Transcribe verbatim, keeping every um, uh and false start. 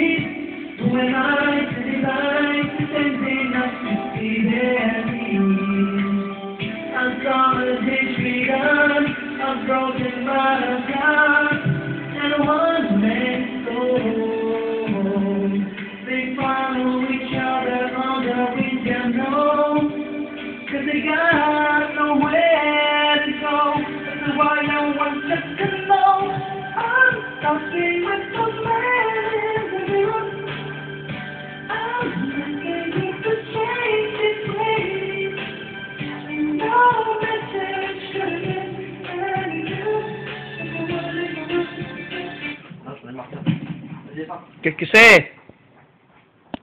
When I see light, standing up to see their needs. I've gone a disregard, I've broken my God, and one man's soul. They follow each other on the winter know, cause they got nowhere to go. That's why no one just to know. I'm talking with those men in the mirror. I'm asking you to change this place. No message should have been any good. Qu'est-ce que c'est?